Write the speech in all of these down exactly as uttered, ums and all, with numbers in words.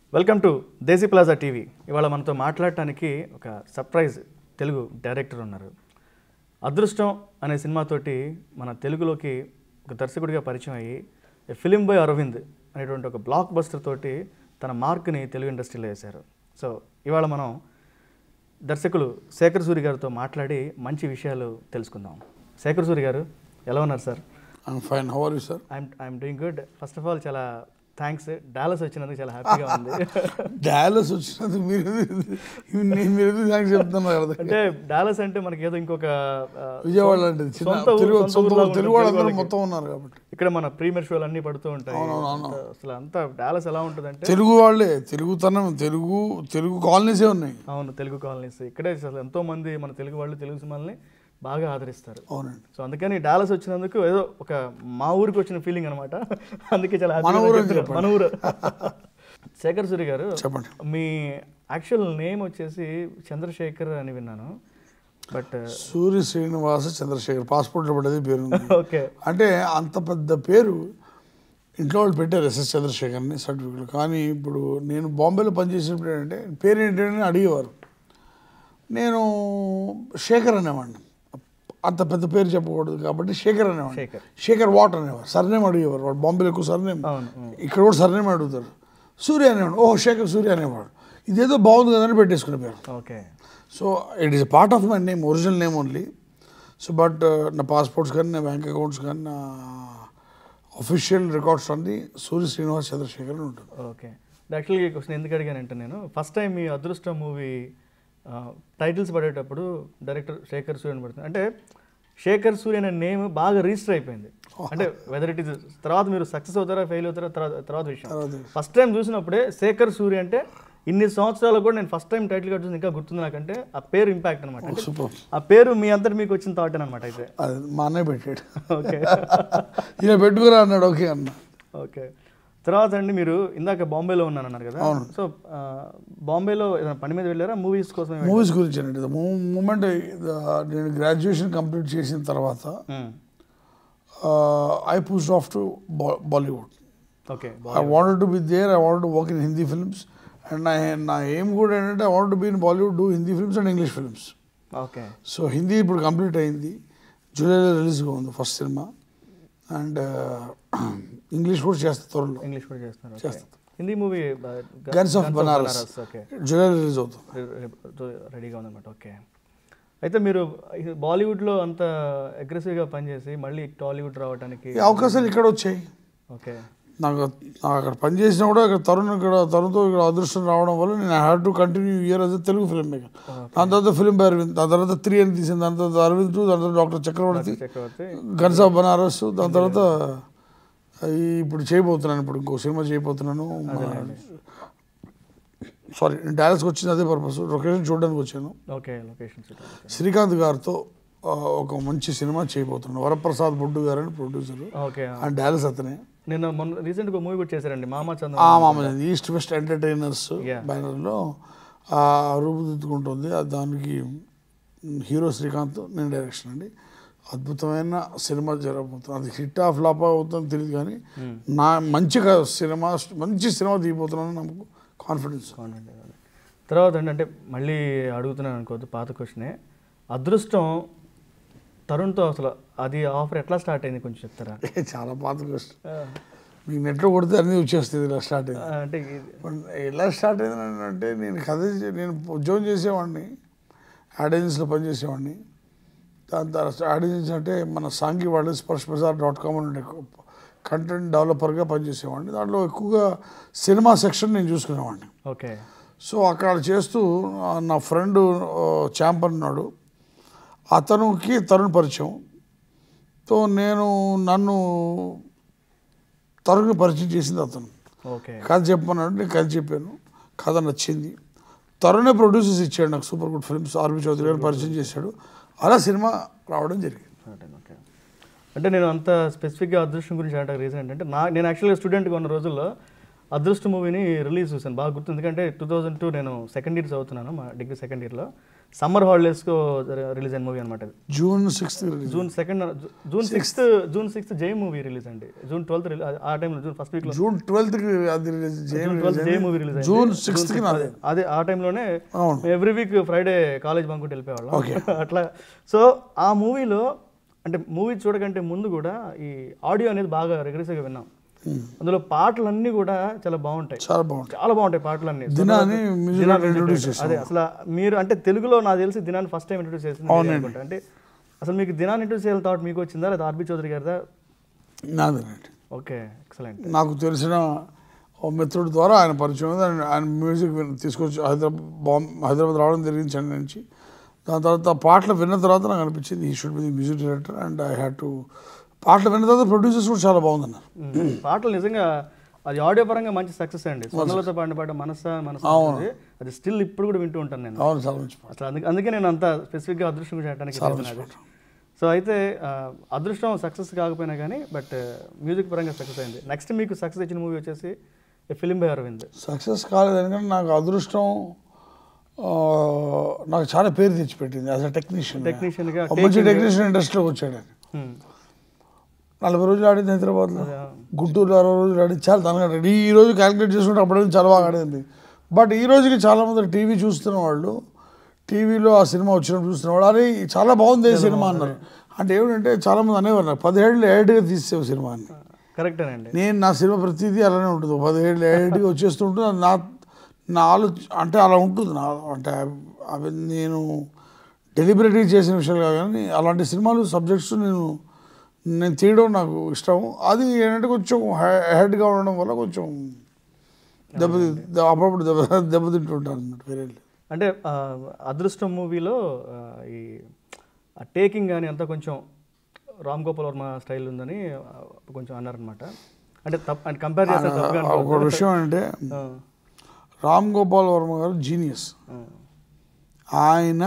Welcome to దేశీప్లాజా TV. ఇవాళ మనతో మాట్లాడటానికి ఒక సర్ప్రైజ్ తెలుగు డైరెక్టర్ ఉన్నారు. అదృష్టం అనే సినిమాతోటి మన తెలుగులోకి ఒక దర్శకుడిగా పరిచయం అయ్యి ఫిలిం బాయ్ అరవింద్ అనేటువంటి ఒక బ్లాక్ బస్టర్ తోటి తన మార్క్ని తెలుగు ఇండస్ట్రీలో వేశారు. సో ఇవాళ మనం దర్శకులు శేఖర్ సూరి గారితో మాట్లాడి మంచి విషయాలు తెలుసుకుందాం. శేఖర్ సూరి గారు ఎలా ఉన్నారు sir? I'm fine. How are you sir? I'm I'm doing good. First of all చాలా థ్యాంక్స్. డాలస్ వచ్చినందుకు చాలా హ్యాపీగా ఉంది. డాలస్ వచ్చినందుకు మీరు మీరు థ్యాంక్స్ చెప్తున్నారు కదా. అంటే డాలస్ అంటే మనకి ఏదో ఇంకొక విజయవాడ అంటే తెలుగు వాళ్ళందరూ మొత్తం ఉన్నారు కాబట్టి ఇక్కడ మన ప్రీమియర్ షోలు అన్ని పడుతూ ఉంటాయి. అసలు అంతా డాలస్ ఎలా ఉంటుంది అంటే తెలుగు వాళ్ళే, తెలుగుతనం, తెలుగు తెలుగు కాలనీసే ఉన్నాయి. అవును, తెలుగు కాలనీస్ ఇక్కడే అసలు ఎంతో మంది మన తెలుగు వాళ్ళు తెలుగు సినిమాల్ని బాగా ఆదరిస్తారు. అవునండి. సో అందుకని డాలస్ వచ్చినందుకు ఏదో ఒక మా ఊరికి వచ్చిన ఫీలింగ్ అనమాట. అందుకే చాలా మన ఊరు మన ఊరు. శేఖర్ సూరి గారు, చెప్పండి. మీ యాక్చువల్ నేమ్ వచ్చేసి చంద్రశేఖర్ అని విన్నాను. బట్ సూరి శ్రీనివాస చంద్రశేఖర్ పాస్పోర్ట్లో పడ్డది పేరు. ఓకే. అంటే అంత పెద్ద పేరు ఇంట్లో వాళ్ళు పెట్టారు ఎస్ఎస్ చంద్రశేఖర్ని సర్టిఫికెట్లు. కానీ ఇప్పుడు నేను బాంబేలో పనిచేసినప్పుడు ఏంటంటే పేరు ఏంటంటే అడిగేవారు. నేను శేఖర్ అనేవాడిని. అంత పెద్ద పేరు చెప్పకూడదు కాబట్టి శేఖర్ అనేవాడు. శేఖర్ వాట్ అనేవారు. సర్నేమ్ అడిగేవారు. వాడు బాంబేలో ఎక్కువ సర్నేమ్, ఇక్కడ కూడా సర్నేమ్ అడుగుతారు. సూర్య అనేవాడు. ఓ శేఖర్ సూర్య అనేవాడు. ఇదేదో బాగుంది కదా అని పెట్టేసుకునే పేరు. Okay. So it is part of my name, original name only. So but నా పాస్పోర్ట్స్ కానీ, నా బ్యాంక్ అకౌంట్స్ కానీ, నా అఫీషియల్ రికార్డ్స్ అన్ని సూర్య శ్రీనివాస్ చంద్రశేఖర్ అని ఉంటుంది. ఓకే. యాక్చువల్గా ఈ క్వశ్చన్ ఎందుకు అడిగానంటే, నేను ఫస్ట్ టైం మీ అదృష్టం మూవీ టైటిల్స్ పడేటప్పుడు డైరెక్టర్ శేఖర్ సూరి అని పడుతుంది. అంటే శేఖర్ సూరి అనే నేమ్ బాగా రిజిస్టర్ అయిపోయింది. అంటే వెదర్ ఇట్ ఈస్ తర్వాత మీరు సక్సెస్ అవుతారా ఫెయిల్ అవుతారా తర్వాత తర్వాత విషయం. ఫస్ట్ టైం చూసినప్పుడే శేఖర్ సూరి అంటే ఇన్ని సంవత్సరాలు కూడా నేను ఫస్ట్ టైం టైటిల్ కట్ చూసి ఇంకా గుర్తుంది నాకంటే ఆ పేరు ఇంపాక్ట్ అనమాట. ఆ పేరు మీ అంతటి మీకు వచ్చిన థాట్ అనమాట. అయితే మా అన్నయ్య పెట్టాడు. ఓకే. ఇలా పెట్టుకురా అన్నాడు. ఓకే అన్న. ఓకే. తర్వాత అండి, మీరు ఇందాక బాంబేలో ఉన్నాను అన్నారు కదా. సో బాంబేలో ఏదైనా పని మీద వెళ్ళారా మూవీస్ కోసం? మూవీస్ గురించి అండి. మూమెంట్ నేను గ్రాడ్యుయేషన్ కంప్లీట్ చేసిన తర్వాత I pushed off to Bollywood. Okay. I wanted to be there. I wanted to work in Hindi films. And నా నా ఎయిమ్ కూడా ఏంటంటే I wanted to be in Bollywood, do Hindi films and English films. Okay. So Hindi ఇప్పుడు complete అయింది. జూలైలో రిలీజ్గా ఉంది first cinema. And English కూడా చేస్తా త్వరలో. ఇంగ్లీష్ కూడా చేస్తున్నారు. చేస్తాను. Hindi movie guns of Banaras July release అవుతుంది, రెడీగా ఉందన్నమాట. ఓకే. అయితే మీరు బాలీవుడ్లో అంత అగ్రెసివ్గా పనిచేసి మళ్ళీ టాలీవుడ్ రావడానికి అవకాశాలు ఇక్కడ వచ్చాయి. ఓకే. నాకు అక్కడ పనిచేసినా కూడా ఇక్కడ తరుణ్ ఇక్కడ తరుణ్తో ఇక్కడ అదృష్టం రావడం వల్ల నేను I have to continue here as Telugu film maker. దాని తర్వాత ఫిలిం బై అరవింద్, దాని తర్వాత త్రీ అని తీసింది, దాని తర్వాత అరవింద్ టూ, దాని తర్వాత doctor Chakravarthi, guns of Banaras, దాని తర్వాత ఇప్పుడు చేయబోతున్నాను. ఇప్పుడు ఇంకో సినిమా చేయబోతున్నాను. సారీ, నేను డాలస్కి వచ్చింది అదే పర్పస్, లొకేషన్ చూడడానికి వచ్చాను. ఓకే. లొకేషన్ శ్రీకాంత్ గారితో ఒక మంచి సినిమా చేయబోతున్నాను. వరప్రసాద్ బొడ్డు గారు అని ప్రొడ్యూసర్. ఓకే. అండ్ డాలస్ అతనే. నేను మొన్న రీసెంట్గా ఒక మూవీ కూడా చేశారండి, మామా చంద్ర. మామా ఈస్ట్ వెస్ట్ ఎంటర్టైనర్స్ బ్యానర్లో రూపుదిద్దుకుంటుంది. దానికి హీరో శ్రీకాంత్, నేను డైరెక్షన్ అండి. అద్భుతమైన సినిమా జరగబోతుంది. అది హిట్ ఆఫ్ ఫ్లాప్ అవుతుందని తెలియదు కానీ నా మంచిగా సినిమా మంచి సినిమా దిగిపోతున్నాను నాకు కాన్ఫిడెన్స్. తర్వాత అంటే మళ్ళీ అడుగుతున్నాను అనుకోవద్దు, పాత క్వశ్చనే. అదృష్టం తరుణ్తో అసలు అది ఆఫర్ ఎట్లా స్టార్ట్ అయింది కొంచెం చెప్తారా? చాలా పాత క్వశ్చన్. మీకు నెట్లో కొడితే అన్నీ వచ్చేస్తుంది. ఇలా స్టార్ట్ అయింది అంటే ఎలా స్టార్ట్ అయింది అంటే, నేను కథ నేను ఉద్యోగం చేసేవాడిని, యాడ్ ఏజెన్సీలో పనిచేసేవాడిని. దాని తర్వాత యాడ్ ఏజెన్సీ అంటే మన సాంఘి వాళ్ళు స్పర్శ బజార్ డాట్ కామ్ అని కంటెంట్ డెవలపర్గా పనిచేసేవాడిని. దాంట్లో ఎక్కువగా సినిమా సెక్షన్ నేను చూసుకునేవాడిని. ఓకే. సో అక్కడ చేస్తూ నా ఫ్రెండ్ ఛాంప్ అన్నాడు, అతనికి తరుణ్ పరిచయం. తో నేను నన్ను తరుణ్కి పరిచయం చేసింది అతను. ఓకే. కథ చెప్పమన్నాడు, నేను కథ చెప్పాను. కథ నచ్చింది. తరుణే ప్రొడ్యూసర్స్ ఇచ్చాడు నాకు, super good films RB Chowdary garu పరిచయం చేశాడు. అలా సినిమా రావడం జరిగింది. ఓకే. అంటే నేను అంత స్పెసిఫిక్గా అదృష్టం గురించి అంటే రీజన్ ఏంటంటే, నా నేను యాక్చువల్గా స్టూడెంట్గా ఉన్న రోజుల్లో అదృష్ట మూవీని రిలీజ్ చూసాను, బాగా గుర్తు. ఎందుకంటే టూ థౌజండ్ టూ నేను సెకండ్ ఇయర్ చదువుతున్నాను, మా డిగ్రీ సెకండ్ ఇయర్లో. సమ్మర్ హాలిడేస్కు రిలీజ్ అయిన మూవీ అనమాట. June sixth June second June sixth June sixth Jai movie release అండి. జూన్ ట్వెల్త్ ఆ టైంలో, జూన్ ఫస్ట్ వీక్లో June twelfth Jai movie release అయింది. జూన్ సిక్స్త్ అదే ఆ టైంలోనే ఎవ్రీ వీక్ ఫ్రైడే కాలేజ్ బంకుంటూ వెళ్ళిపోయేవాళ్ళం అట్లా. సో ఆ మూవీలో అంటే మూవీ చూడకంటే ముందు కూడా ఈ ఆడియో అనేది బాగా రిగ్రెసివ్గా విన్నాం. అందులో పాటలన్నీ కూడా చాలా బాగుంటాయి, చాలా బాగుంటాయి చాలా బాగుంటాయి పాటలన్నీ. అదే అసలు మీరు అంటే తెలుగులో నాకు తెలిసి దినాన్ని ఫస్ట్ టైం ఇంట్రొడ్యూస్ చేసింది అనుకుంటా. అంటే అసలు మీకు దినాన్ని ఇంట్రొడ్యూస్ చేయాలి థాట్ మీకు వచ్చిందా లేదా ఆర్బి చౌదరి గారిదా? నాదేనండి. Okay, excellent. నాకు తెలిసిన ఓ మిత్రుడి ద్వారా ఆయన పరిచయం ఉంది. ఆయన ఆయన మ్యూజిక్ తీసుకొచ్చి హైదరాబాద్ బాంబే హైదరాబాద్ రావడం జరిగింది చెన్నై నుంచి. దాని తర్వాత పాటలు విన్న తర్వాత నాకు అనిపించింది ఈ should be the music director and I had to. పాటలు విన్న తర్వాత ప్రొడ్యూసర్స్ కూడా చాలా బాగుందన్నారు. పాటలు నిజంగా అది ఆడియో పరంగా మంచి సక్సెస్ అండి. స్వర్ణలతో పాడిన పాట మనస మనస అది స్టిల్ ఇప్పుడు కూడా వింటూ ఉంటాను నేను. అవును, చాలా మంచి పాట. అసలు అందుకే అందుకే నేను అంత స్పెసిఫిక్గా అదృష్టం చేయడానికి. సో అయితే అదృష్టం సక్సెస్ కాకపోయినా కానీ బట్ మ్యూజిక్ పరంగా సక్సెస్ అయింది. నెక్స్ట్ మీకు సక్సెస్ ఇచ్చిన మూవీ వచ్చేసి ఫిలిం బై అరవింద్. సక్సెస్ కాలేదు ఎందుకంటే నాకు అదృష్టం నాకు చాలా పేరు తెచ్చిపెట్టింది. యాజ్ అ టెక్నీషియన్ టెక్నీషియన్గా మంచి టెక్నీషియన్ ఇండస్ట్రీలోకి వచ్చాడు. నలభై రోజులు ఆడింది హైదరాబాద్లో, గుంటూరులో అరవై రోజులు ఆడింది. చాలా తనగా ఆడింది. ఈ రోజు క్యాలిక్యులేట్ చేసుకుంటే అప్పుడు చాలా బాగా ఆడింది. బట్ ఈ రోజుకి చాలామంది టీవీ చూస్తున్న వాళ్ళు, టీవీలో ఆ సినిమా వచ్చినప్పుడు చూస్తున్న వాళ్ళు అరే చాలా బాగుంది ఈ సినిమా అన్నారు. అంటే ఏమిటంటే చాలామంది అనేవారు నాకు పదిహేళ్ళు ఏడుగా తీసేవు సినిమా అని. కరెక్టేనండి. నేను నా సినిమా ప్రతిదీ అలానే ఉంటుంది, పదిహేళ్ళు ఏడుగా వచ్చేస్తుంటుంది. నా నా ఆలోచన అంటే అలా ఉంటుంది. నా అంటే అవి నేను డెలిబరేట్గా చేసిన విషయాలు కాదు, కానీ అలాంటి సినిమాలు సబ్జెక్ట్స్ నేను నేను తీయడం నాకు ఇష్టం. అది ఏంటంటే కొంచెం హెడ్గా ఉండడం వల్ల కొంచెం దెబ్బ అప్పుడప్పుడు దెబ్బ దెబ్బతింటుంటాను అన్నమాట. వేరే అంటే అదృష్టం మూవీలో ఈ టేకింగ్ కానీ అంతా కొంచెం రామ్ గోపాల్ వర్మ స్టైల్ ఉందని కొంచెం అన్నారనమాట. అంటే తప్ప అంటే కంపేర్ చేస్తే ఒక విషయం అంటే రామ్ గోపాల్ వర్మ గారు జీనియస్. ఆయన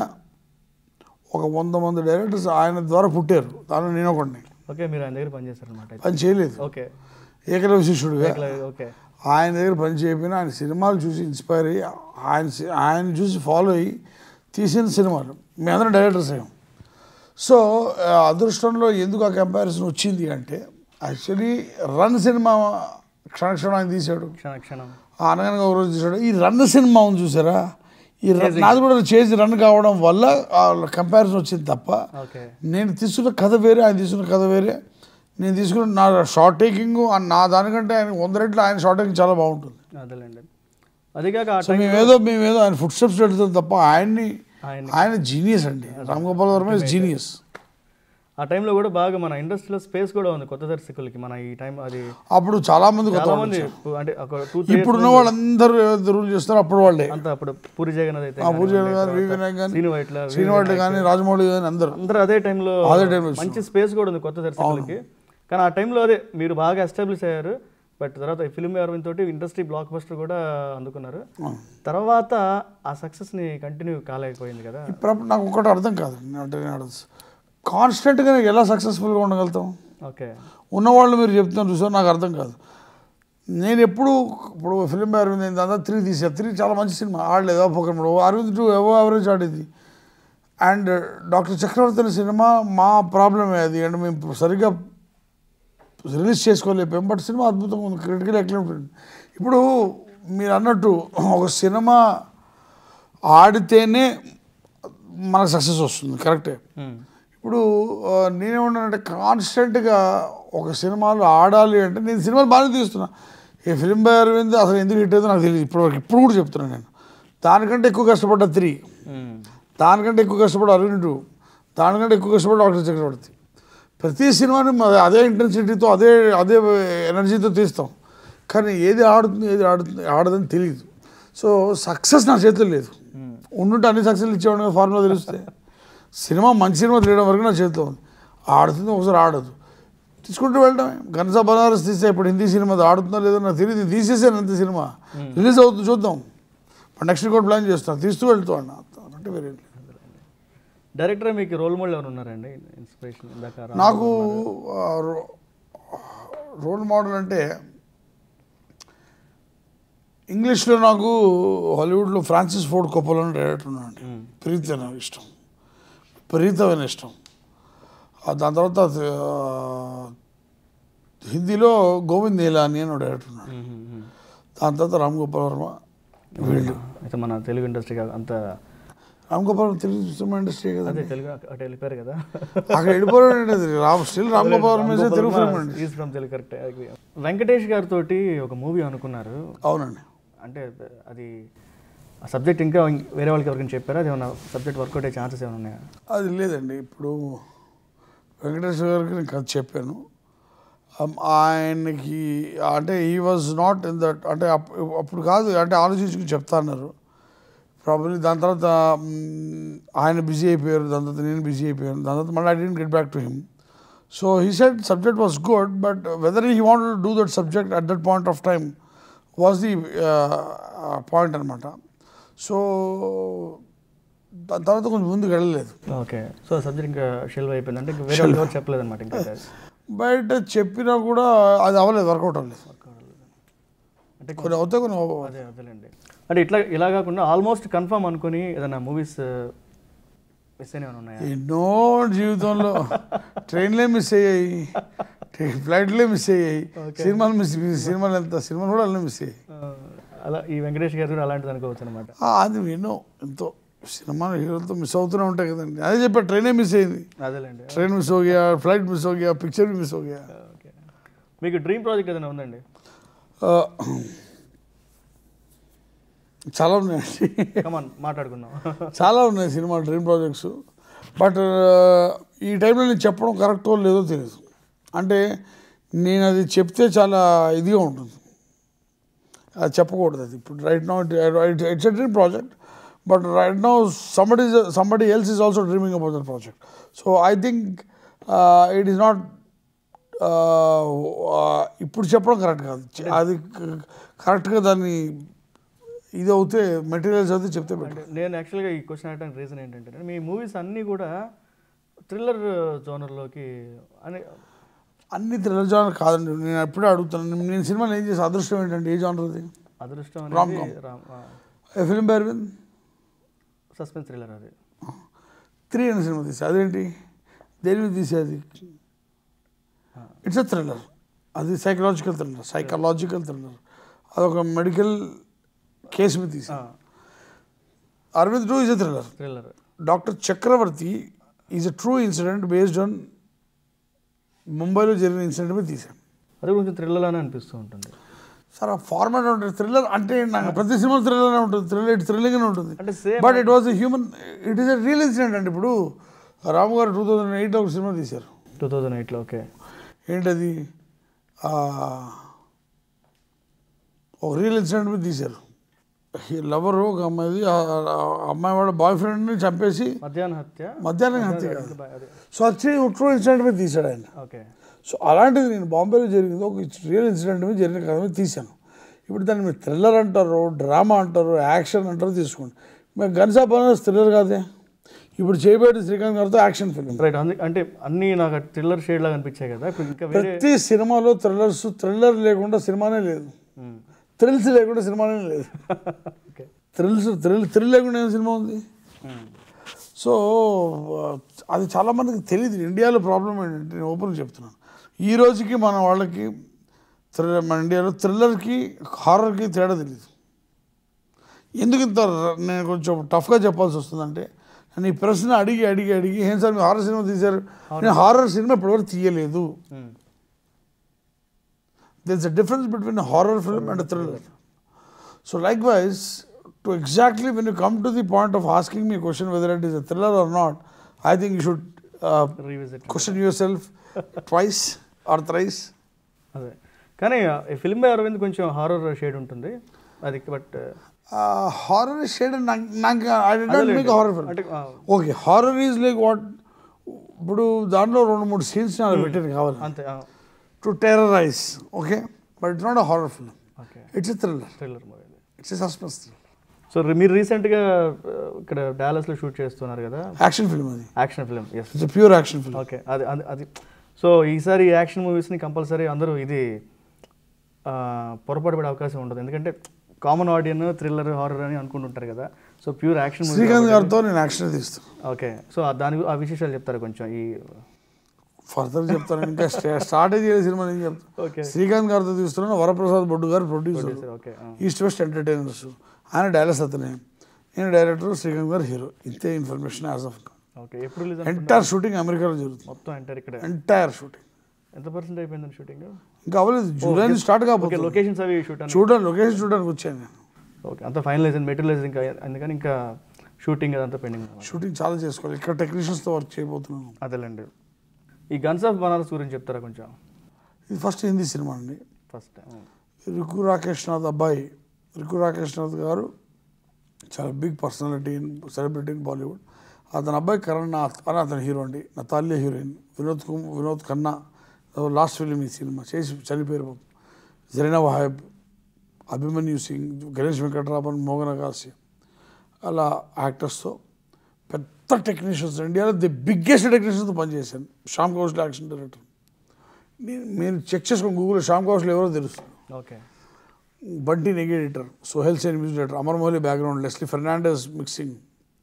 ఒక వంద మంది డైరెక్టర్స్ ఆయన ద్వారా పుట్టారు, దానిలో నేను ఒకడిని. ఓకే, మీరు ఆయన దగ్గర పనిచేశారు అనమాట. పని చేయలేదు, ఓకే, ఏకలవ్య శిష్యుడుగా. ఓకే, ఆయన దగ్గర పని చేయకపోయినా ఆయన సినిమాలు చూసి ఇన్స్పైర్ అయ్యి ఆయన ఆయన చూసి ఫాలో అయ్యి తీసిన సినిమాలు మేమందరం డైరెక్టర్స్ అయ్యాం. సో అదృష్టంలో ఎందుకు ఆ కంపారిజన్ వచ్చింది అంటే యాక్చువల్లీ రన్ సినిమా క్షణక్షణం ఆయన తీశాడు, క్షణక్షణం అనగనగా ఒక రోజు తీశాడు. ఈ రన్ సినిమా ఉంది చూసారా, ఈ నాది కూడా చేసి రన్ కావడం వల్ల కంపారిజన్ వచ్చింది తప్ప నేను తీసుకున్న కథ వేరే, ఆయన తీసుకున్న కథ వేరే. నేను తీసుకున్న నా షార్ట్ టేకింగ్ నా దానికంటే ఆయన వంద రెట్లు ఆయన షార్ట్ టేకింగ్ చాలా బాగుంటుంది. అదేలేండి. అదిగాక మేమేదో మేమేదో ఆయన ఫుడ్ స్టెప్స్ పెడుతుంది తప్ప ఆయన్ని ఆయన జీనియస్ అండి. Ram Gopal Varma is genius. ఆ టైంలో కూడా బాగా మన ఇండస్ట్రీలో స్పేస్ కూడా ఉంది కొత్త దర్శకులకి. మన ఈ టైం అది అప్పుడు చాలా మంది చాలా మంది అంటే ఇప్పుడున్న వాళ్ళందరూ రూల్ చేస్తారు అప్పుడు వాళ్ళే అంతా. అప్పుడు పూరి జగన్నాథ్ అయితే, పూరి జగన్నాథ్, వి వినాయక్ కానీ, శ్రీనివాట్ల శ్రీనివాట్ల కానీ, రాజమౌళి కానీ అందరూ అందరూ అదే టైంలో అదే టైంలో మంచి స్పేస్ కూడా ఉంది కొత్త దర్శకులకి. కానీ ఆ టైంలో అదే మీరు బాగా ఎస్టాబ్లిష్ అయ్యారు. బట్ తర్వాత ఫిలిం అరవింద్ తోటి ఇండస్ట్రీ బ్లాక్ బస్టర్ కూడా అందుకున్నారు. తర్వాత ఆ సక్సెస్ని కంటిన్యూ కాలేకపోయింది కదా. ఇప్పుడు నాకు ఒకటి అర్థం కాదు అంటే కాన్స్టెంట్గా ఎలా సక్సెస్ఫుల్గా ఉండగలుగుతాం? ఓకే, ఉన్నవాళ్ళు మీరు చెప్తున్నారు చూసారు, నాకు అర్థం కాదు. నేను ఎప్పుడు ఇప్పుడు ఫిలిం అరవింద్ అయింది అంతా త్రీ తీసాను. త్రీ చాలా మంచి సినిమా, ఆడలేదు ఒక అరవింద్ టూ ఎవో యావరేజ్ ఆడేది. అండ్ డాక్టర్ చక్రవర్తి అనే సినిమా మా ప్రాబ్లమే అది, అండ్ మేము సరిగ్గా రిలీజ్ చేసుకోలేకపోయాం. బట్ సినిమా అద్భుతంగా ఉంది, క్రిటికల్ ఎక్సలెంట్. ఇప్పుడు మీరు అన్నట్టు ఒక సినిమా ఆడితేనే మనకు సక్సెస్ వస్తుంది, కరెక్టే. ఇప్పుడు నేనేమన్నానంటే కాన్స్టెంట్గా ఒక సినిమాలో ఆడాలి అంటే నేను సినిమాలు బాగానే తీస్తున్నా. ఈ ఫిలిం బై అరవింద్ అసలు ఎందుకు హిట్ అయిందో నాకు తెలియదు ఇప్పుడు ఇప్పుడు కూడా చెప్తున్నాను. నేను దానికంటే ఎక్కువ కష్టపడ్డా త్రీ, దానికంటే ఎక్కువ కష్టపడ్డా అరవింద్ టూ, దానికంటే ఎక్కువ కష్టపడ్డా డాక్టర్ చక్రవర్తి. ప్రతి సినిమాని అదే ఇంటెన్సిటీతో అదే అదే ఎనర్జీతో తీస్తాం, కానీ ఏది ఆడుతుంది ఏది ఆడుతుంది ఆడదని తెలియదు. సో సక్సెస్ నా చేతిలో లేదు. ఉండుంటే అన్ని సక్సెస్లు ఇచ్చేవాడు ఫార్ములా తెలిస్తే. సినిమా మంచి సినిమా తీయడం వరకు నా చేతిలో ఉంది. ఆడుతుంది ఒకసారి ఆడదు, తీసుకుంటూ వెళ్ళడమే. గన్సా బనారస్ తీస్తే ఇప్పుడు హిందీ సినిమా ఆడుతుందో లేదో నాకు తెలియదు, తీసేసాను అంత సినిమా రిలీజ్ అవుతుంది చూద్దాం, నెక్స్ట్ కూడా ప్లాన్ చేస్తాను, తీస్తూ వెళ్తూ అన్న అంటే వేరే. డైరెక్టర్ మీకు రోల్ మోడల్ ఎవరు ఉన్నారండి ఇన్స్పిరేషన్? నాకు రోల్ మోడల్ అంటే ఇంగ్లీష్లో నాకు హాలీవుడ్లో ఫ్రాన్సిస్ ఫోర్డ్ కొప్పోలా డైరెక్టర్ ఉన్నాడు. ప్రీతి నాకు ఇష్టం, ప్రీతమైన ఇష్టం. దాని తర్వాత హిందీలో గోవింద్ నీలాని అని డైరెక్టర్ ఉన్నాడు. దాని తర్వాత రామ్ గోపాల్ వర్మ. వీళ్ళు అయితే మన తెలుగు ఇండస్ట్రీ అంత రామ్ గోపాల్ వర్మ తెలుగు సినిమా ఇండస్ట్రీ కదా, అదే తెలుగు అటు వెళ్ళిపోయారు కదా, అక్కడ వెళ్ళిపోయాడు. రామ్ స్టిల్ రామ్ గోపాల్ వర్మ తెలుగు ఫిల్మ్ అండి. Is from Telugu correct. Venkatesh గారితో ఒక మూవీ అనుకున్నారు. అవునండి. అంటే అది ఆ సబ్జెక్ట్ ఇంకా వేరే వాళ్ళకి ఎవరికైనా చెప్పారా? అది ఏమన్నా సబ్జెక్ట్ వర్కౌట్ అయ్యే ఛాన్సెస్ ఏమైనా ఉన్నాయా? అది లేదండి. ఇప్పుడు వెంకటేశ్వర గారికి నేను కథ చెప్పాను. ఆయనకి అంటే ఈ వాజ్ నాట్ ఇన్ దట్, అంటే అప్పుడు కాదు, అంటే ఆలోచించుకుని చెప్తా అన్నారు ప్రాబ్లీ. దాని తర్వాత ఆయన బిజీ అయిపోయారు, దాని తర్వాత నేను బిజీ అయిపోయాను. దాని తర్వాత మళ్ళీ I didn't get back to him. So he said subject was good, but whether he wanted to do that subject at that point of time was the point అనమాట. సో దాని తర్వాత కొంచెం ముందుకు వెళ్ళలేదు. ఓకే. సో సబ్జెక్ట్ ఇంకా shelve అయిపోయింది, అంటే వేరే వాళ్ళు చెప్పలేదు అనమాట. ఇంకా బయట చెప్పినా కూడా అది అవ్వలేదు, వర్కౌట్ అవ్వలేదు. అంటే కొన్ని అవుతాయి, కొన్ని అదే అదేలేండి. అంటే ఇట్లా ఇలా కాకుండా ఆల్మోస్ట్ కన్ఫర్మ్ అనుకుని ఏదైనా మూవీస్ మిస్ అయినా ఉన్నాయా? ఎన్నో జీవితంలో ట్రైన్లే మిస్ అయ్యాయి, ఫ్లైట్లే మిస్ అయ్యాయి, సినిమాలు మిస్ సినిమాలు ఎంత సినిమాలు కూడా అన్నీ మిస్ అయ్యాయి. అలా ఈ వెంకటేష్ గారు కూడా అలాంటిది అనుకోవచ్చు అనమాట. అది ఎన్నో ఎంతో సినిమాలు హీరోలతో మిస్ అవుతూనే ఉంటాయి కదండి. అదే చెప్పా, ట్రైనే మిస్ అయింది. అదేలేండి. ట్రైన్ మిస్ అవుగా, ఫ్లైట్ మిస్ అవుగా, పిక్చర్ మిస్ అవుగా. ఓకే. మీకు డ్రీమ్ ప్రాజెక్ట్ ఏదైనా ఉందండి? చాలా ఉన్నాయండి, మాట్లాడుకుందాం. చాలా ఉన్నాయి సినిమా డ్రీమ్ ప్రాజెక్ట్స్. బట్ ఈ టైంలో నేను చెప్పడం కరెక్టో లేదో తెలియదు. అంటే నేను అది చెప్తే చాలా ఇదిగా ఉంటుంది, అది చెప్పకూడదు. అది ఇప్పుడు right now it's a dream project, but right now somebody is, somebody else is also dreaming about that project. So I think uh, it is not ఇప్పుడు చెప్పడం కరెక్ట్ కాదు. అది కరెక్ట్గా దాన్ని ఇది అవుతే మెటీరియల్స్ అయితే చెప్తే బెటర్. నేను యాక్చువల్గా ఈ క్వశ్చన్ అడగడానికి రీజన్ ఏంటంటే, మీ మూవీస్ అన్నీ కూడా థ్రిల్లర్ జోనర్లోకి అని అన్ని థ్రిల్లర్ జోనర్ కాదండి. నేను ఎప్పుడే అడుగుతాను, నేను సినిమాలు ఏం చేసి అదృష్టం ఏంటంటే ఏ జోనర్ అది? Adrushtam rom com. A film by Aravind suspense thriller. అది త్రీ అనే సినిమా తీసా, అదేంటి దేని మీద తీసేది? ఇట్స్ ఎ థ్రిల్లర్, అది సైకలాజికల్ థ్రిల్లర్. సైకలాజికల్ థ్రిల్లర్ అదొక మెడికల్ కేసు మీద తీసా. Aravind two is a thriller. Thriller. Doctor Chakravarthi is a true incident based on ముంబైలో జరిగిన ఇన్సిడెంట్ మీద తీసాను. అది కొంచెం థ్రిల్లర్ అని అనిపిస్తూ ఉంటుంది సార్. ఆ ఫార్మాట్ ఉంటుంది. థ్రిల్లర్ అంటే నాకు ప్రతి సినిమా థ్రిల్లర్ ఉంటుంది, థ్రిల్లర్ ఇట్ థ్రిల్లింగ్గానే ఉంటుంది. But it was a human, it is a real incident అండి. ఇప్పుడు రాము గారు టూ థౌజండ్ ఎయిట్లో ఒక సినిమా తీశారు. టూ థౌజండ్ ఎయిట్లో ఓకే. ఏంటది? ఒక రియల్ ఇన్సిడెంట్ మీద తీశారు. లవరు ఒక అమ్మాయి, అమ్మాయి వాళ్ళ బాయ్ ఫ్రెండ్ని చంపేసి మధ్యాహ్న హత్య. మధ్యాహ్నం హత్య కాదు, సో వచ్చి ట్రూ ఇన్సిడెంట్ మీద తీశాడు ఆయన. ఓకే. సో అలాంటిది నేను బాంబేలో జరిగింది ఒక రియల్ ఇన్సిడెంట్ మీద జరిగిన కథ మీద తీశాను. ఇప్పుడు దాన్ని మీరు థ్రిల్లర్ అంటారు, డ్రామా అంటారు, యాక్షన్ అంటారు, తీసుకోండి. మేము గన్సాప్ అనేది థ్రిల్లర్ కాదే. ఇప్పుడు చేయబోయే శ్రీకాంత్ గారితో యాక్షన్ ఫిల్మ్. రైట్. అంటే అన్నీ నాకు థ్రిల్లర్ షేడ్ లాగా అనిపించాయి కదా. ఇంకా ప్రతి సినిమాలో థ్రిల్లర్స్, థ్రిల్లర్ లేకుండా సినిమానే లేదు, థ్రిల్స్ లేకుండా సినిమానే లేదు. థ్రిల్స్ థ్రిల్ థ్రిల్ లేకుండా ఏం సినిమా ఉంది? సో అది చాలామందికి తెలియదు. ఇండియాలో ప్రాబ్లం ఏంటంటే, నేను ఓపెన్గా చెప్తున్నాను, ఈ రోజుకి మన వాళ్ళకి థ్రిల్లర్, మన ఇండియాలో థ్రిల్లర్కి హారర్కి తేడా తెలియదు. ఎందుకు ఇంత నేను కొంచెం టఫ్గా చెప్పాల్సి వస్తుందంటే, నేను ఈ ప్రశ్న అడిగి అడిగి అడిగి ఏం సార్ మీరు హారర్ సినిమా తీశారు? నేను హారర్ సినిమా ఇప్పటివరకు తీయలేదు. There is a difference between a horror film and a thriller. So likewise to exactly when you come to the point of asking me question whether it is a thriller or not, I think you should question yourself twice or thrice. అదే, కానీ ఈ film by Arvind కొంచెం horror shade ఉంటుంది అది. But horror shade నాకు I did not make horror film. Okay, horror is like what, ఇప్పుడు దాంట్లో రెండు మూడు సీన్స్ నాకు పెట్టాను కావాలి అంతే, to terrorise. Okay, but it's not a horror film, it's a thriller. Thriller movie, it's a suspense thriller. So మీరు రీసెంట్గా ఇక్కడ డాలస్లో షూట్ చేస్తున్నారు కదా, యాక్షన్ ఫిల్మ్ అది. Action film, yes, it's a pure action film. Okay, అది అది అది సో ఈసారి యాక్షన్ మూవీస్ని కంపల్సరీ అందరూ ఇది పొరపాటు పడే అవకాశం ఉండదు. ఎందుకంటే కామన్ ఆడియన్ థ్రిల్లర్ హారర్ అని అనుకుంటుంటారు కదా, సో ప్యూర్ యాక్షన్ శ్రీకాంత్ గారితో నేను యాక్షన్ తీస్తాను. ఓకే, సో దాని ఆ విశేషాలు చెప్తారు కొంచెం. ఈ ఫర్దర్ చెప్తాను, ఇంకా స్టార్ట్ చేసే సినిమా నేను చెప్తాను. ఓకే, శ్రీకాంత్ గారితో తీస్తున్నాను. Varaprasad Boddu garu producer, okay, East West Entertainers, ఆయన డైలాగ్స్ అతనే, నేను డైరెక్టర్, శ్రీకాంత్ గారు హీరో. ఇంతే ఇన్ఫర్మేషన్ యాజ్ ఆఫ్. ఓకే, ఎప్పుడు రిలీజ్? ఎంటైర్ షూటింగ్ అమెరికాలో జరుగుతుంది. మొత్తం ఎంటైర్ ఇక్కడ ఎంటైర్ షూటింగ్. ఎంత పర్సెంట్ అయిపోయింది షూటింగ్? ఇంకా అవ్వలేదు, జూలై నుంచి స్టార్ట్ కాబోతుంది. లొకేషన్స్ అవి షూట్ చూడండి, లొకేషన్ చూడడానికి వచ్చాను నేను. ఓకే, అంతా ఫైనలైజ్ మెటీరియలైజ్ ఇంకా, అందుకని ఇంకా షూటింగ్ అదంతా పెండింగ్. షూటింగ్ చాలా చేసుకోవాలి, ఇక్కడ టెక్నీషియన్స్తో వర్క్ చేయబోతున్నాను. అదేలేండి. ఈ గన్స్ ఆఫ్ బనారస్ గురించి చెప్తారా కొంచెం? ఇది ఫస్ట్ హిందీ సినిమా అండి. ఫస్ట్ రికు రాకేష్ నాథ్ అబ్బాయి, రికు రాకేష్ నాథ్ గారు చాలా big personality in celebrity in Bollywood. అతని అబ్బాయి కరణ్ నాథ్ అని అతని హీరో అండి. నా తాల్య హీరోయిన్ వినోద్ కు వినోద్ ఖన్నా లాస్ట్ ఫిలిం ఈ సినిమా చేసి చనిపోయారు. జరీనా వాహెబ్, అభిమన్యు సింగ్, గణేష్ వెంకటరామన్, మోహన్ అగాసి, అలా యాక్టర్స్తో పెద్ద టెక్నీషియన్స్, ఇండియాలో ది బిగ్గెస్ట్ టెక్నీషియన్స్తో పనిచేశాను. Shyam Kaushal action director. నేను మీరు చెక్ చేసుకుని గూగుల్లో శ్యామ్ కౌశల్ ఎవరో తెలుస్తుంది. Okay, Bunty Negi editor, Sohail Sen music director, Amar Mouli background, Leslie Fernandes mixing,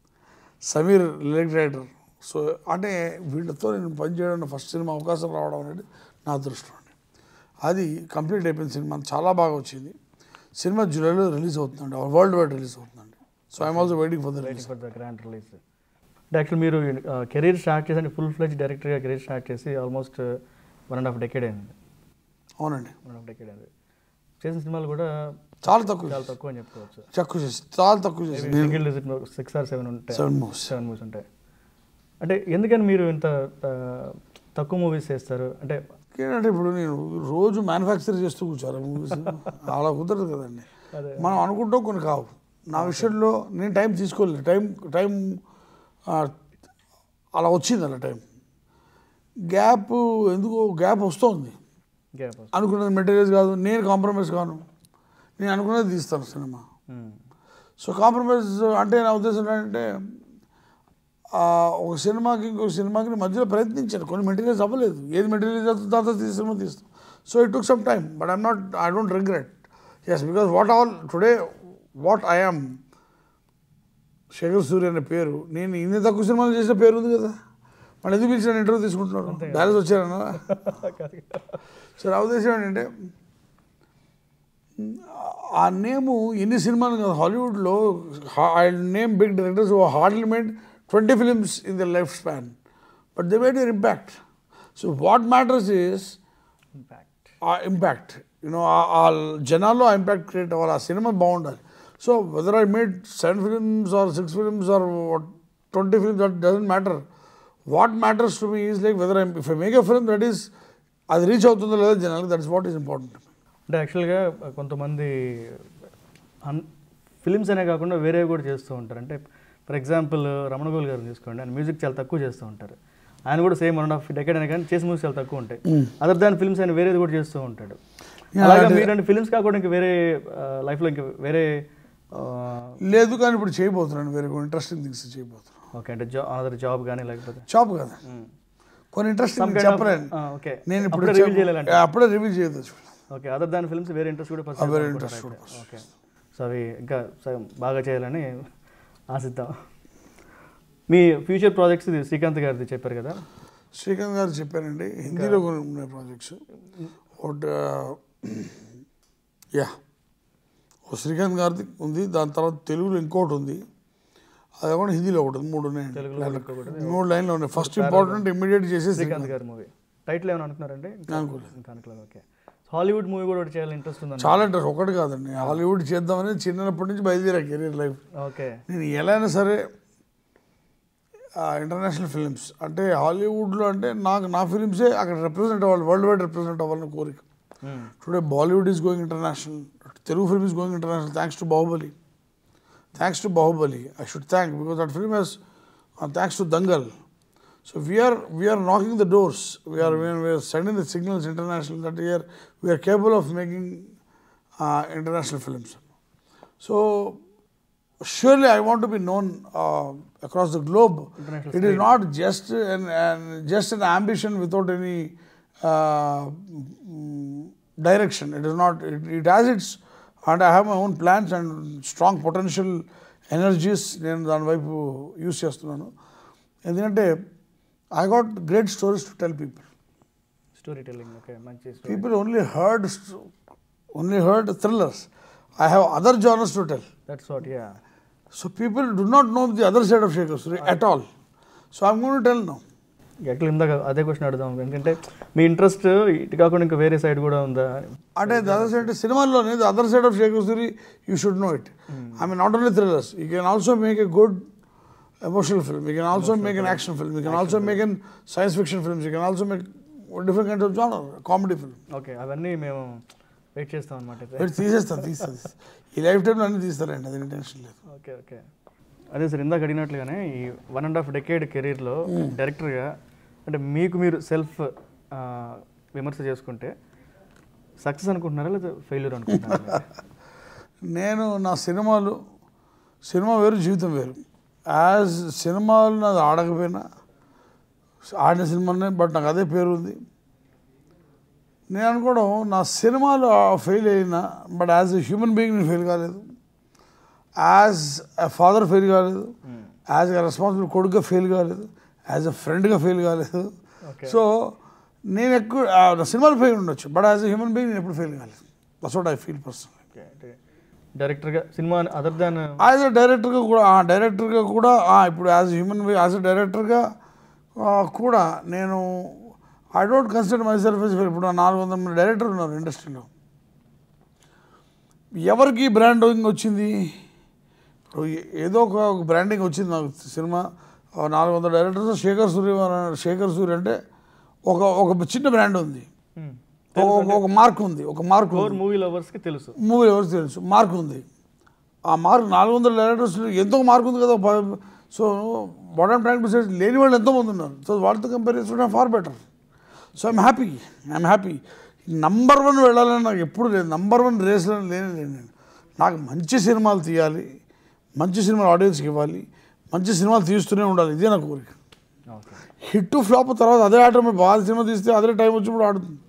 Sameer lyric writer. So అంటే వీళ్ళతో నేను పనిచేయడం, ఫస్ట్ సినిమా అవకాశం రావడం అనేది నా అదృష్టం అండి. అది కంప్లీట్ అయిపోయిన సినిమా, చాలా బాగా వచ్చింది. సినిమా జూలైలో రిలీజ్ అవుతుందండి, వరల్డ్ వైడ్ రిలీజ్ అవుతుందండి. So I'm also waiting for the release for the grand release. Actual మీరు కెరీర్ స్టార్ట్ చేసి ఫుల్ ఫ్లెజ్ డైరెక్టర్గా కెరీర్ స్టార్ట్ చేసి almost one and half decade అయింది. అవునండి, వన్ అండ్ హాఫ్ డెకేడ్ అయింది. చేసిన సినిమాలు కూడా చాలా తక్కువ, చాలా తక్కువ అని చెప్పుకోవచ్చు. తక్కువ చేసి చాలా తక్కువ చేసి single digit six or seven ఉంటాయి, సెవెన్ మూవ్స్ సెవెన్ మూవీస్ ఉంటాయి. అంటే ఎందుకని మీరు ఇంత తక్కువ మూవీస్ చేస్తారు? అంటే ఏంటంటే ఇప్పుడు నేను రోజు మ్యానుఫ్యాక్చర్ చేస్తూ కూర్చోాలి మూవీస్, అలా కుదరదు కదండి. మనం అనుకుంటాం కొన్ని కావు. నా విషయంలో నేను టైం తీసుకోలేదు, టైం టైం అలా వచ్చింది, అలా టైం గ్యాప్ ఎందుకో గ్యాప్ వస్తుంది. అనుకున్నది మెటీరియల్స్ కాదు, నేను కాంప్రమైజ్ కాను, నేను అనుకున్నది తీస్తాను సినిమా. సో కాంప్రమైజ్ అంటే నా ఉద్దేశం ఏంటంటే ఒక సినిమాకి ఇంకొక సినిమాకి మధ్యలో ప్రయత్నించాను, కొన్ని మెటీరియల్స్ అవ్వలేదు, ఏది మెటీరియల్స్ అవుతుంది దాంతో తీసి సినిమా తీస్తాం. So it took some time, but I'm not I don't regret. Yes, because what all today what I'm Shekhar Suri అనే పేరు, నేను ఇన్ని తక్కువ సినిమాలు చేసిన పేరు ఉంది కదా, వాళ్ళు ఎందుకు పిలిచిన ఇంటర్వ్యూ తీసుకుంటున్నారు, డాలస్ వచ్చారన్నా. సో నా ఉద్దేశం ఏంటంటే ఆ నేము ఎన్ని సినిమాలు కదా హాలీవుడ్లో, I name big directors who hardly made twenty films in their lifespan, but they made their impact. So what matters is impact. Our impact. You know, our janalo impact create our cinema bound. So whether I made seven films or six films or what, twenty films, that doesn't matter. What matters to me is like whether I if I make a film that is అది reach అవుతుందో లేదో జనాలకి, that is what is important. అంటే యాక్చువల్గా కొంతమంది అన్ films అనే కాకుండా వేరేవి కూడా చేస్తూ ఉంటారు. అంటే ఫర్ ఎగ్జాంపుల్ రమణగోల్ గారు తీసుకోండి, ఆయన మ్యూజిక్ చాలా తక్కువ చేస్తూ ఉంటారు. ఆయన కూడా same one and half decade అయినా కానీ చేసే మూవీస్ చాలా తక్కువ ఉంటాయి. అదర్ దాన్ ఫిల్మ్స్ ఆయన వేరేది కూడా చేస్తూ ఉంటాడు. అలాగే మీరు ఫిల్మ్స్ కాకుండా ఇంకా వేరే లైఫ్లో ఇంకా వేరే లేదు, కానీ ఇప్పుడు చేయబోతున్నాను, వేరే కొన్ని ఇంట్రెస్టింగ్ థింగ్స్ చేయబోతున్నాను. ఓకే, అంటే జాబ్ అదర్ జాబ్ కానీ లేకపోతే జాబ్ కదా, కొన్ని ఇంట్రెస్టింగ్ చెప్పలేను. ఓకే, నేను ఇప్పుడు రివీల్ చేయాలంటే అప్పుడే రివీల్ చేయదు. ఓకే, అదర్ దాన్ ఫిల్మ్స్ వేరే ఇంట్రెస్ట్ కూడా వేరే ఇంట్రెస్ట్ కూడా. ఓకే, సో అవి ఇంకా బాగా చేయాలని ఆశిద్దాం. మీ ఫ్యూచర్ ప్రాజెక్ట్స్ ఇది శ్రీకాంత్ గారిది చెప్పారు కదా? శ్రీకాంత్ గారు చెప్పారండి, హిందీలో కొన్ని ఉన్నాయి ప్రాజెక్ట్స్. ఒకటి యా ఓ శ్రీకాంత్ గారిది ఉంది, దాని తర్వాత తెలుగులో ఇంకోటి ఉంది, అది కూడా హిందీలో ఒకటి ఉంది. మూడు ఉన్నాయి, మూడు లైన్లో ఉన్నాయి. ఫస్ట్ ఇంపార్టెంట్ ఇమ్మీడియట్ చేసే శ్రీకాంత్ గారి మూవీ టైటిల్ ఏమైనా అనుకున్నారండి? అనుకోలేదు. ఓకే, హాలీవుడ్ మూవీ కూడా ఒకటి చేయాలని ఇంట్రెస్ట్ ఉందండి? చాలా ఇంట్రెస్ట్. ఒకటి కాదండి, హాలీవుడ్ చేద్దామని చిన్నప్పటి నుంచి బయలుదేరా కెరీర్ లైఫ్. ఓకే, నేను ఎలా అయినా సరే ఇంటర్నేషనల్ ఫిలిమ్స్ అంటే హాలీవుడ్లో అంటే నాకు నా ఫిలిమ్సే అక్కడ రిప్రజెంట్ అవ్వాలి, వరల్డ్ వైడ్ రిప్రజెంట్ అవ్వాలని కోరిక. Today Bollywood is going international, Telugu film is going international thanks to Bahubali. Thanks to Bahubali, I should thank, because that film has, uh, thanks to Dangal. So we are we are knocking the doors. We are mm. we are sending the signals international that we are we are capable of making uh, international films. So surely I want to be known uh, across the globe. It is not just an, an just an ambition without any uh, direction. It is not. It, it has its and I have my own plans and strong potential energies నేను దాని వైపు use చేస్తున్నాను. ఎందుకంటే I got great stories to tell people. Story telling, okay, మంచి. People only heard only heard thrillers. I have other genres to tell. That's what, yeah. So people do not know the other side of Shekhar Suri at all. So I'm going to tell now. Actually ఇందాక అదే question అడుగుదాం, ఎందుకంటే మీ interest ఇటు కాకుండా ఇంకా వేరే side కూడా ఉందా అంటే ది అదర్ సైడ్ సినిమాల్లోనే the other side of Shekhar Suri you should know it. I mean not only thrillers, you can also make a good emotional film, you can also make an action film, you can also make an science fiction films, you can also make different kind of genre comedy film. Okay, అవన్నీ మేము wait చేస్తాం అనమాట. తీసేస్తాను తీస్తుంది ఈ life టైంలో అన్నీ తీస్తారండి, అది టెన్షన్ లేదు. ఓకే ఓకే అదే సార్, ఇందాక అడిగినట్లుగానే ఈ వన్ అండ్ హాఫ్ డెకేడ్ కెరీర్లో డైరెక్టర్గా అంటే మీకు మీరు సెల్ఫ్ విమర్శ చేసుకుంటే సక్సెస్ అనుకుంటున్నారా లేదా ఫెయిల్యూర్ అనుకుంటున్నారా? నేను నా సినిమాలు సినిమా వేరు, జీవితం వేరు. యాజ్ సినిమాలు నాది ఆడకపోయినా ఆడిన సినిమానే, బట్ నాకు అదే పేరు ఉంది. నేను అనుకోవడం నా సినిమాలు ఫెయిల్ అయినా, but as a human being నేను ఫెయిల్ కాలేదు, యాజ్ ఎ ఫాదర్ ఫెయిల్ కాలేదు, యాజ్ ఎ రెస్పాన్సిబుల్ కొడుకుగా ఫెయిల్ కాలేదు, యాజ్ ఎ ఫ్రెండ్గా ఫెయిల్ కాలేదు. సో నేను ఎక్కువ నా సినిమాలు ఫెయిల్ ఉండొచ్చు, but as a human being నేను ఎప్పుడు ఫెయిల్ కాలేదు. That's what I feel personal. డైరెక్టర్గా cinema other than as a డైరెక్టర్గా కూడా డైరెక్టర్గా కూడా ఇప్పుడు as human being as a డైరెక్టర్గా కూడా నేను I don't consider myself as fail. ఇప్పుడు నాలుగు వందల మంది డైరెక్టర్ ఉన్నారు ఇండస్ట్రీలో. ఎవరికి బ్రాండింగ్ వచ్చింది? ఇప్పుడు ఏదో ఒక బ్రాండింగ్ వచ్చింది నాకు. సినిమా నాలుగు వందల డైరెక్టర్స్ శేఖర్ సూరి శేఖర్ సూరి అంటే ఒక ఒక చిన్న బ్రాండ్ ఉంది, ఒక మార్క్ ఉంది, ఒక మార్క్ మూవీ లవర్స్కి తెలుసు, మూవీ లవర్స్కి తెలుసు, మార్క్ ఉంది. ఆ మార్క్ నాలుగు వందల డైరెక్టర్స్ ఎంతో మార్క్ ఉంది కదా. So what I'm trying to say, లేని వాళ్ళు ఎంతోమంది ఉన్నారు. సో వాళ్ళతో కంపేర్ చేసుకుంటే far better. So I'm happy I'm happy number one వెళ్ళాలని నాకు ఎప్పుడు లేదు, నంబర్ వన్ రేస్లో లేనే లేదు. నేను నాకు మంచి సినిమాలు తీయాలి, మంచి సినిమాలు ఆడియన్స్కి ఇవ్వాలి, మంచి సినిమాలు తీస్తూనే ఉండాలి, ఇదే నా కోరిక. హిట్ ఫ్లాప్ తర్వాత అదే ఆట, బాగా సినిమా తీస్తే అదే టైం వచ్చినప్పుడు ఆడుతుంది.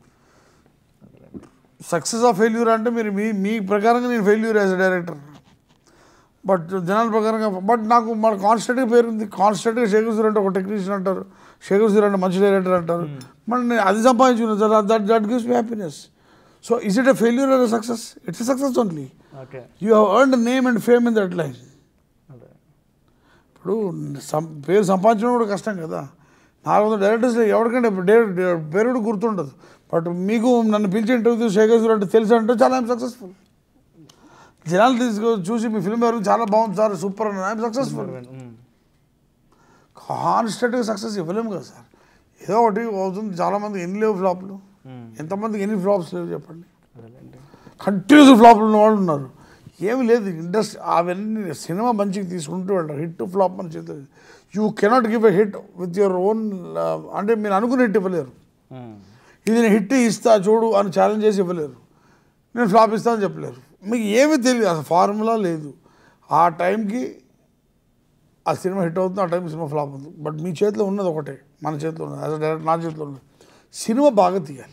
సక్సెస్ ఆఫ్ ఫెయిల్యూర్ అంటే మీరు మీ మీ ప్రకారంగా నేను failure as a director, but జనాల ప్రకారంగా. బట్ నాకు మన కాన్స్టెంట్గా పేరుంది, కాన్స్టెంట్గా శేఖర్ సూరి అంటే ఒక టెక్నీషియన్ అంటారు, శేఖర్ సూరి అంటే మంచి డైరెక్టర్ అంటారు. మరి నేను అది సంపాదించుకున్నాను, that that gives me happiness. So is it a failure or a success? It's a success only. You have earned name and fame in that line. ఇప్పుడు సం పేరు సంపాదించడం కూడా కష్టం కదా. నాలుగు వందల డైరెక్టర్స్లో ఎవరికంటే పేరు కూడా గుర్తుండదు. బట్ మీకు నన్ను పిలిచి ఇంటర్వ్యూ శేఖర్ సూరి అంటే తెలుసు అంటే చాలా ఐఎమ్ సక్సెస్ఫుల్. జనాలు తీసుకో చూసి మీ ఫిల్మ్ ఎవరు చాలా బాగుంది సార్, సూపర్ అని ఐఎమ్ సక్సెస్ఫుల్. కాన్స్టెంట్గా సక్సెస్ ఇవ్వలేము కదా సార్, ఏదో ఒకటి అవుతుంది. చాలామంది ఎన్ని లేవు ఫ్లాప్లు, ఎంతమందికి ఎన్ని ఫ్లాప్స్ లేవు చెప్పండి. కంటిన్యూస్ ఫ్లాప్లు ఉన్న వాళ్ళు ఉన్నారు. ఏమి లేదు ఇండస్ట్రీ, అవన్నీ సినిమా మంచిగా తీసుకుంటూ వెళ్తారు. హిట్ ఫ్లాప్ అని చేస్తారు. You cannot give a hit with your own, అంటే మీరు అనుకుని హిట్ ఇవ్వలేరు. ఇది నేను హిట్ ఇస్తా చూడు అని ఛాలెంజ్ చేసి ఇవ్వలేరు. నేను ఫ్లాప్ ఇస్తా అని చెప్పలేరు. మీకు ఏమీ తెలియదు, అసలు ఫార్ములా లేదు. ఆ టైంకి ఆ సినిమా హిట్ అవుతుంది, ఆ టైంకి సినిమా ఫ్లాప్ అవుతుంది. బట్ మీ చేతిలో ఉన్నది ఒకటే, మన చేతిలో ఉన్నది, యాజ్ అ డైరెక్టర్ నా చేతిలో ఉన్నది. సినిమా బాగా తీయాలి.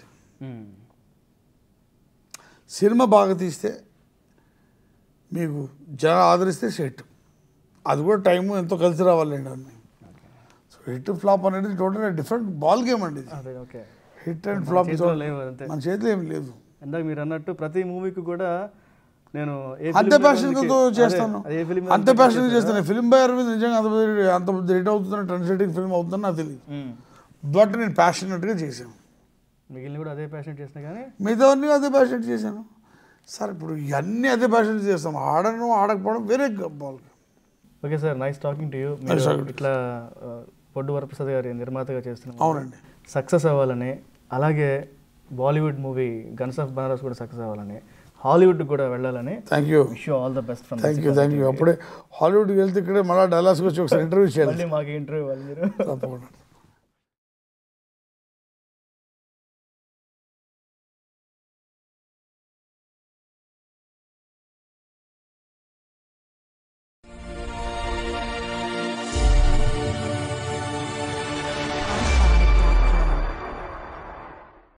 సినిమా బాగా తీస్తే మీకు జనం ఆదరిస్తే సెట్. అది కూడా టైము ఎంతో కలిసి రావాలండి అన్నీ. సో హిట్ ఫ్లాప్ అనేది టోటల్ డిఫరెంట్ బాల్ గేమ్ అండి ఇది. హిట్ అండ్ ఫ్లాప్ మన చేతిలో ఏమి లేదు. ఇందాక మీరు అన్నట్టు ప్రతి మూవీకి కూడా నేను అంతే ప్యాషన్తో చేస్తాను, అంతే ప్యాషన్గా చేస్తాను. ఫిల్మ్ బై అరవింద్ నిజంగా అంత అంత హిట్ అవుతుందని, ట్రెండ్ సెట్టింగ్ ఫిల్మ్ అవుతుందని నాకు తెలియదు. బట్ నేను ప్యాషనెట్గా చేశాను. మిగిలిన కూడా అదే ప్యాషనెట్ చేసినా కానీ మిగతావన్నీ అదే ప్యాషనెట్ చేశాను సార్. ఇప్పుడు ఇవన్నీ అదే ప్యాషనెట్ చేస్తాం, ఆడను ఆడకపోవడం వేరే ball. Okay sir, nice talking to you. ఇట్లా పొడ్డు వరప్రసాద్ గారి నిర్మాతగా చేస్తున్నాం. అవునండి, సక్సెస్ అవ్వాలని, అలాగే Bollywood movie guns of Banaras కూడా సక్సెస్ అవ్వాలని, హాలీవుడ్ కూడా వెళ్ళాలని. Thank you, wish you all the best from. Thank you thank you. అప్పుడే హాలీవుడ్కి వెళ్తే ఇక్కడే మళ్ళీ డల్లాస్కి వచ్చి ఒకసారి ఇంటర్వ్యూ చేయాలి. మాకు ఇంటర్వ్యూ వాళ్ళు మీరు తప్పకుండా.